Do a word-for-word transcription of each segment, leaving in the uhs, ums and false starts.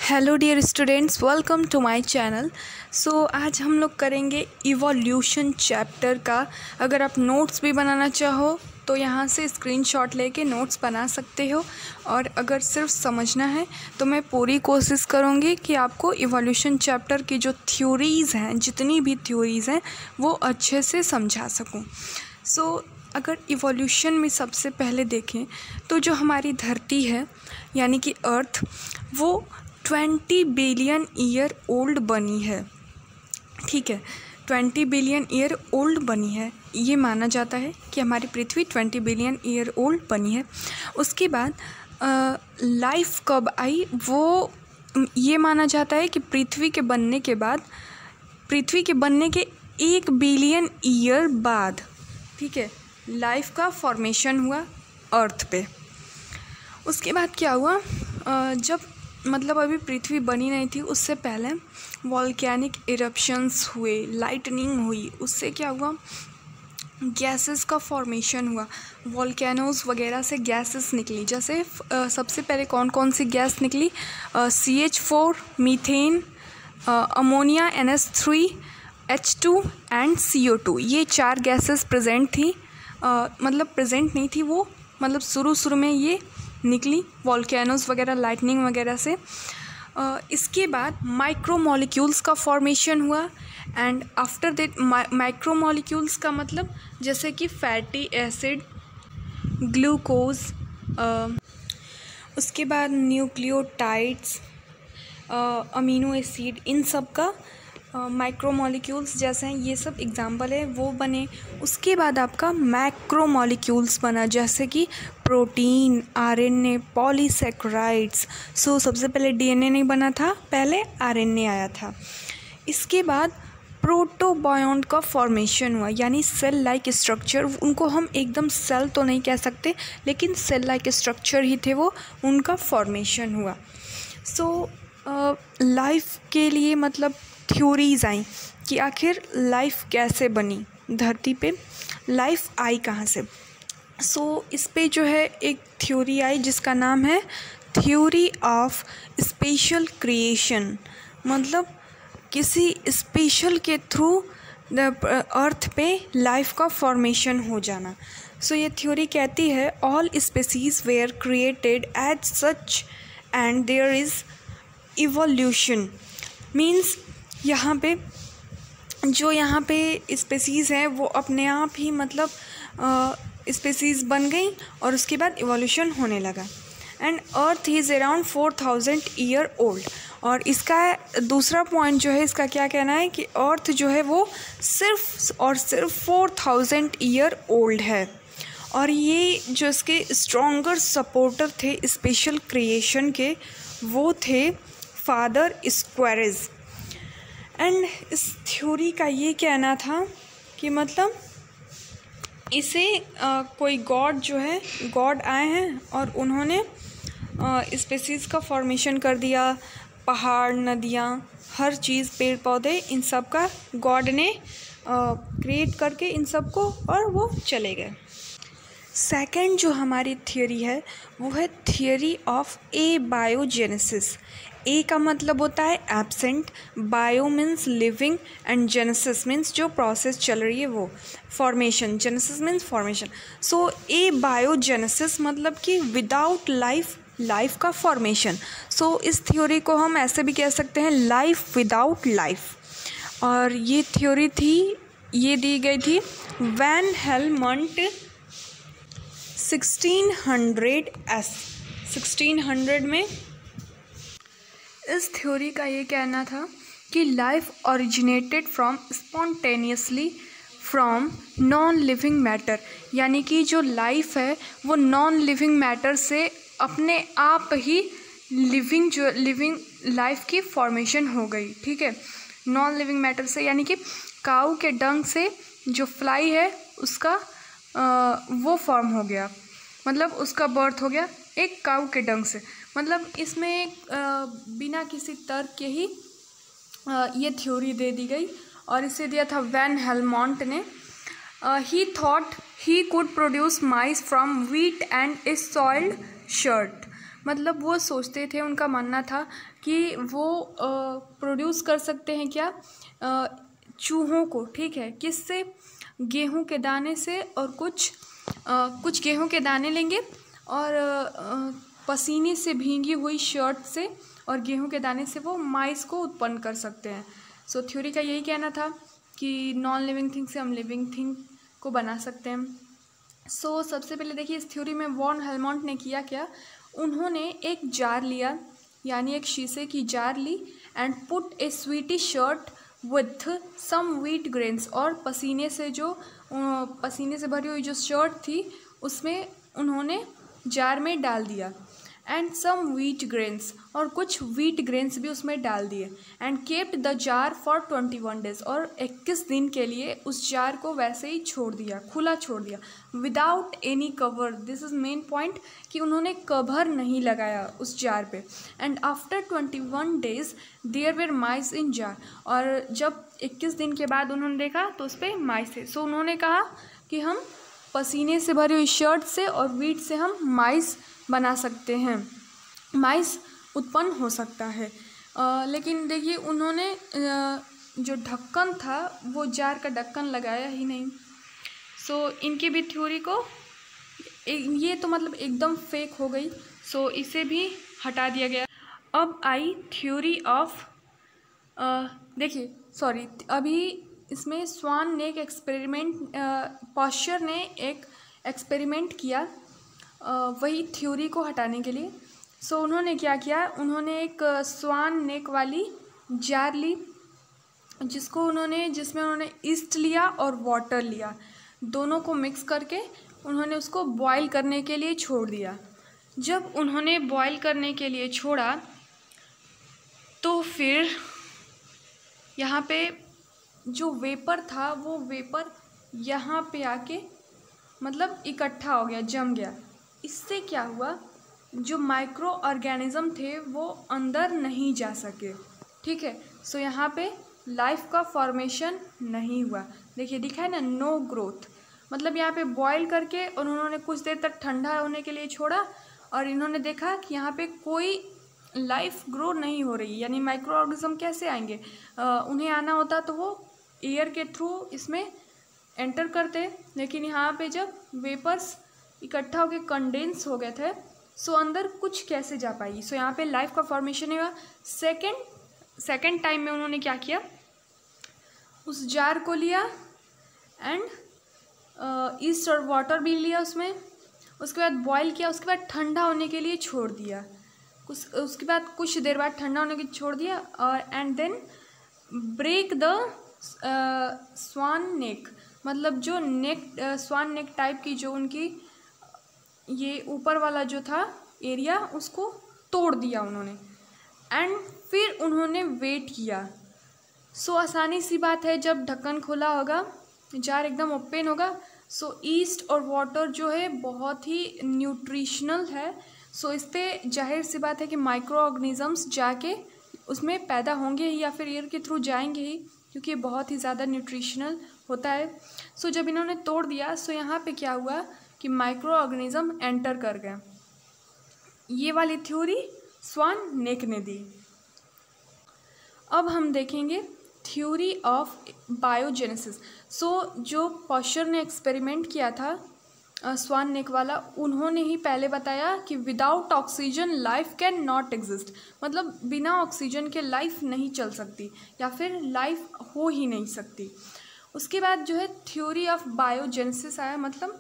Hello dear students, welcome to my channel. So आज हम लोग करेंगे इवोल्यूशन चैप्टर का। अगर आप नोट्स भी बनाना चाहो तो यहाँ से स्क्रीनशॉट लेके नोट्स बना सकते हो, और अगर सिर्फ समझना है तो मैं पूरी कोशिश करूँगी कि आपको इवोल्यूशन चैप्टर की जो थ्योरीज़ हैं, जितनी भी थ्योरीज़ हैं, वो अच्छे से समझा सकूँ। सो so, अगर इवोल्यूशन में सबसे पहले देखें तो जो हमारी धरती है यानी कि अर्थ, वो ट्वेंटी बिलियन ईयर ओल्ड बनी है। ठीक है, ट्वेंटी बिलियन ईयर ओल्ड बनी है। ये माना जाता है कि हमारी पृथ्वी ट्वेंटी बिलियन ईयर ओल्ड बनी है। उसके बाद लाइफ कब आई, वो ये माना जाता है कि पृथ्वी के बनने के बाद, पृथ्वी के बनने के एक बिलियन ईयर बाद, ठीक है, लाइफ का फॉर्मेशन हुआ अर्थ पे। उसके बाद क्या हुआ, जब मतलब अभी पृथ्वी बनी नहीं थी, उससे पहले वॉल्केनिक इरप्शंस हुए, लाइटनिंग हुई, उससे क्या हुआ, गैसेस का फॉर्मेशन हुआ। वॉल्केनोज वगैरह से गैसेस निकली। जैसे आ, सबसे पहले कौन कौन सी गैस निकली, C H four, methane, ammonia, N S three, H two and C O two. ये चार गैसेस प्रेजेंट थी, आ, मतलब प्रेजेंट नहीं थी वो, मतलब शुरू शुरू में ये निकली वॉल्केनोज वगैरह, लाइटनिंग वगैरह से। uh, इसके बाद माइक्रो मॉलिक्यूल्स का फॉर्मेशन हुआ। And after that, micro molecules का मतलब जैसे कि फैटी एसिड, ग्लूकोज, uh, उसके बाद न्यूक्लियोटाइड्स, अमीनो एसिड, इन सब का माइक्रो मॉलिक्यूल्स जैसे हैं, ये सब एग्जाम्पल है, वो बने। उसके बाद आपका मैक्रो मॉलिक्यूल्स बना, जैसे कि प्रोटीन, आरएनए, पॉलीसेकेराइड्स। सो सबसे पहले डीएनए नहीं बना था, पहले आरएनए आया था। इसके बाद प्रोटोबायोन्ट का फॉर्मेशन हुआ, यानी सेल लाइक स्ट्रक्चर। उनको हम एकदम सेल तो नहीं कह सकते, लेकिन सेल लाइक स्ट्रक्चर ही थे वो, उनका फॉर्मेशन हुआ। सो लाइफ uh, के लिए मतलब थ्योरीज आई कि आखिर लाइफ कैसे बनी, धरती पे लाइफ आई कहाँ से। सो so, इस पे जो है एक थ्योरी आई जिसका नाम है थ्योरी ऑफ स्पेशल क्रिएशन। मतलब किसी स्पेशल के थ्रू अर्थ पे लाइफ का फॉर्मेशन हो जाना। सो so, ये थ्योरी कहती है all species were created as such and there is evolution. Means यहाँ पे जो यहाँ पे स्पेसीज़ हैं वो अपने आप ही मतलब स्पेसीज़ बन गई, और उसके बाद इवोल्यूशन होने लगा। And earth is around four thousand year old. और इसका दूसरा पॉइंट जो है, इसका क्या कहना है कि अर्थ जो है वो सिर्फ और सिर्फ फोर थाउजेंड ईयर ओल्ड है। और ये जो इसके स्ट्रॉन्गर सपोर्टर थे स्पेशल क्रिएशन के, वो थे फादर स्क्वायरज़। एंड इस थ्योरी का ये कहना था कि मतलब इसे आ, कोई गॉड जो है, गॉड आए हैं और उन्होंने स्पेसीज़ का फॉर्मेशन कर दिया। पहाड़, नदियाँ, हर चीज़, पेड़ पौधे, इन सब का गॉड ने क्रिएट करके इन सब को, और वो चले गए। सेकंड जो हमारी थियोरी है वो है theory of abiogenesis. A का मतलब होता है absent, bio means living, and genesis means जो प्रोसेस चल रही है वो, formation. Genesis means formation. So abiogenesis मतलब कि विदाउट लाइफ, लाइफ का फॉर्मेशन। सो so, इस थ्योरी को हम ऐसे भी कह सकते हैं लाइफ विदाउट लाइफ। और ये थ्योरी थी, ये दी गई थी Van Helmont sixteen hundreds sixteen hundred में। इस थ्योरी का ये कहना था कि life originated from spontaneously from non living matter, यानी कि जो लाइफ है वो नॉन लिविंग मैटर से अपने आप ही लिविंग, जो लिविंग लाइफ की फॉर्मेशन हो गई। ठीक है, नॉन लिविंग मैटर से, यानी कि काऊ के डंग से जो फ्लाई है उसका आ, वो फॉर्म हो गया, मतलब उसका बर्थ हो गया एक काऊ के डंग से। मतलब इसमें आ, बिना किसी तर्क के ही आ, ये थ्योरी दे दी गई, और इसे दिया था वैन हेलमंट ने। He thought he could produce mice from wheat and a soiled shirt. मतलब वो सोचते थे, उनका मानना था कि वो प्रोड्यूस कर सकते हैं क्या, आ, चूहों को, ठीक है, किससे, गेहूं के दाने से, और कुछ आ, कुछ गेहूं के दाने लेंगे और आ, पसीने से भींगी हुई शर्ट से और गेहूं के दाने से वो माइस को उत्पन्न कर सकते हैं। सो so, थ्योरी का यही कहना था कि नॉन लिविंग थिंग से हम लिविंग थिंग को बना सकते हैं। सो so, सबसे पहले देखिए इस थ्योरी में वॉन हेलमोंट ने किया क्या, उन्होंने एक जार लिया, यानी एक शीशे की जार ली, and put a sweaty shirt with some wheat grains, और पसीने से जो पसीने से भरी हुई जो शर्ट थी उसमें उन्होंने जार में डाल दिया, एंड सम व्हीट ग्रेन्स, और कुछ व्हीट ग्रेन्स भी उसमें डाल दिए, and kept the jar for twenty one days, और इक्कीस दिन के लिए उस जार को वैसे ही छोड़ दिया, खुला छोड़ दिया, without any cover. This is main point कि उन्होंने कवर नहीं लगाया उस जार पे। And after twenty one days there were mice in jar, और जब इक्कीस दिन के बाद उन्होंने देखा तो उस पर माइस थे। सो उन्होंने कहा कि हम पसीने से भरी हुई शर्ट से और व्हीट से हम माइस बना सकते हैं, माइस उत्पन्न हो सकता है। आ, लेकिन देखिए उन्होंने आ, जो ढक्कन था वो जार का ढक्कन लगाया ही नहीं। सो so, इनकी भी थ्योरी को ये तो मतलब एकदम फेक हो गई। सो so, इसे भी हटा दिया गया। अब आई थ्योरी ऑफ, देखिए सॉरी अभी इसमें स्वान ने एक एक्सपेरिमेंट, पॉस्चर ने एक एक्सपेरिमेंट किया uh, वही थ्योरी को हटाने के लिए। सो so, उन्होंने क्या किया, उन्होंने एक स्वान नेक वाली जार ली, जिसको उन्होंने जिसमें उन्होंने ईस्ट लिया और वाटर लिया, दोनों को मिक्स करके उन्होंने उसको बॉईल करने के लिए छोड़ दिया। जब उन्होंने बॉईल करने के लिए छोड़ा तो फिर यहाँ पे जो वेपर था वो वेपर यहाँ पे आके मतलब इकट्ठा हो गया, जम गया। इससे क्या हुआ, जो माइक्रो ऑर्गेनिज्म थे वो अंदर नहीं जा सके, ठीक है। सो यहाँ पे लाइफ का फॉर्मेशन नहीं हुआ। देखिए दिखा है ना, नो ग्रोथ। मतलब यहाँ पे बॉईल करके और उन्होंने कुछ देर तक ठंडा होने के लिए छोड़ा और इन्होंने देखा कि यहाँ पे कोई लाइफ ग्रो नहीं हो रही, यानी माइक्रो ऑर्गेनिज्म कैसे आएंगे, आ, उन्हें आना होता तो वो एयर के थ्रू इसमें एंटर करते, लेकिन यहाँ पे जब वेपर्स इकट्ठा होकर कंडेंस हो गए थे सो अंदर कुछ कैसे जा पाई। सो यहाँ पे लाइफ का फॉर्मेशन हुआ। सेकेंड सेकेंड टाइम में उन्होंने क्या किया, उस जार को लिया एंड ईस्ट और वाटर भी लिया उसमें, उसके बाद बॉईल किया, उसके बाद ठंडा होने के लिए छोड़ दिया, कुछ उसके बाद कुछ देर बाद ठंडा होने के लिए छोड़ दिया और and then break the swan neck, मतलब जो नेक स्वान नेक टाइप की जो उनकी ये ऊपर वाला जो था एरिया उसको तोड़ दिया उन्होंने, एंड फिर उन्होंने वेट किया। सो so, आसानी सी बात है, जब ढक्कन खुला होगा, जार एकदम ओपन होगा, सो so, ईस्ट और वाटर जो है बहुत ही न्यूट्रिशनल है। सो so, इस पर जाहिर सी बात है कि माइक्रो ऑर्गेनिजम्स जाके उसमें पैदा होंगे ही या फिर एयर के थ्रू जाएंगे ही, क्योंकि ये बहुत ही ज़्यादा न्यूट्रिशनल होता है। सो so, जब इन्होंने तोड़ दिया सो so, यहाँ पे क्या हुआ कि माइक्रो ऑर्गेनिज्म एंटर कर गए। ये वाली थ्योरी स्वान नेक ने दी। अब हम देखेंगे थ्योरी ऑफ बायोजेनेसिस। सो जो पॉस्चर ने एक्सपेरिमेंट किया था स्वान नेक वाला, उन्होंने ही पहले बताया कि without oxygen life can not exist, मतलब बिना ऑक्सीजन के लाइफ नहीं चल सकती या फिर लाइफ हो ही नहीं सकती। उसके बाद जो है थ्योरी ऑफ बायोजेनेसिस आया, मतलब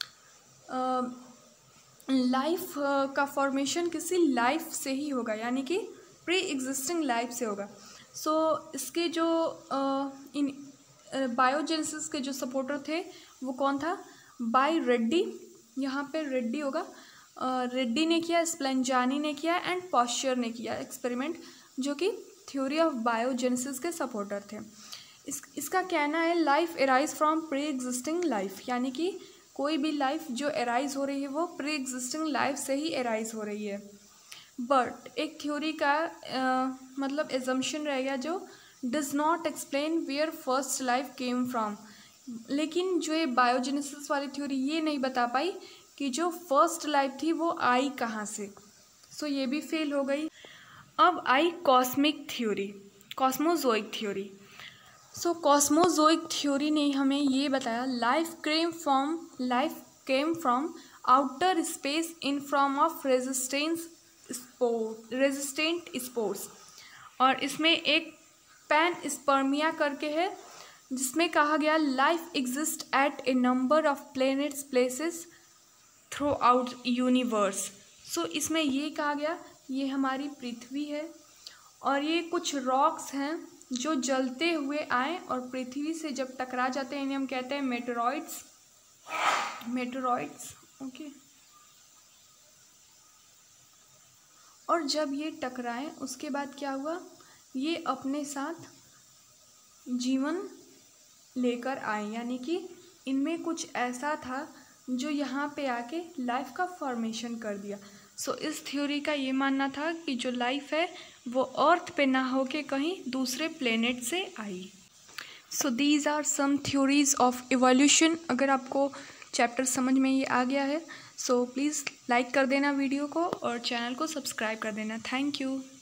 लाइफ uh, का फॉर्मेशन किसी लाइफ से ही होगा, यानी कि प्री एग्जिस्टिंग लाइफ से होगा। सो so, इसके जो uh, इन बायोजेनेसिस uh, के जो सपोर्टर थे वो कौन था, बाय रेड्डी, यहाँ पे रेड्डी होगा, uh, रेड्डी ने किया, स्प्लेंजानी ने किया एंड पॉस्चर ने किया एक्सपेरिमेंट, जो कि थ्योरी ऑफ बायोजेनेसिस के सपोर्टर थे। इस इसका कहना है life arise from pre existing life, यानी कि कोई भी लाइफ जो एराइज हो रही है वो प्री एग्जिस्टिंग लाइफ से ही एराइज हो रही है। बट एक थ्योरी का आ, मतलब एजम्पशन रह गया जो does not explain where first life came from, लेकिन जो ये बायोजेनेसिस वाली थ्योरी ये नहीं बता पाई कि जो फर्स्ट लाइफ थी वो आई कहाँ से। सो ये भी फेल हो गई। अब आई cosmic theory, cosmozoic theory. So cosmozoic theory ने हमें ये बताया life came from life came from outer space in form of resistance spore resistant spores. और इसमें एक पैन स्पर्मिया करके है जिसमें कहा गया life exist at a number of planets places throughout universe. So इसमें ये कहा गया ये हमारी पृथ्वी है और ये कुछ रॉक्स हैं जो जलते हुए आए और पृथ्वी से जब टकरा जाते हैं इन्हें हम कहते हैं मेटेरॉइड्स मेटेरॉइड्स ओके। और जब ये टकराए उसके बाद क्या हुआ, ये अपने साथ जीवन लेकर आए, यानी कि इनमें कुछ ऐसा था जो यहाँ पे आके लाइफ का फॉर्मेशन कर दिया। सो so, इस थ्योरी का ये मानना था कि जो लाइफ है वो अर्थ पे ना होके कहीं दूसरे प्लेनेट से आई। So these are some theories of evolution. अगर आपको चैप्टर समझ में ये आ गया है सो प्लीज़ लाइक कर देना वीडियो को और चैनल को सब्सक्राइब कर देना। Thank you.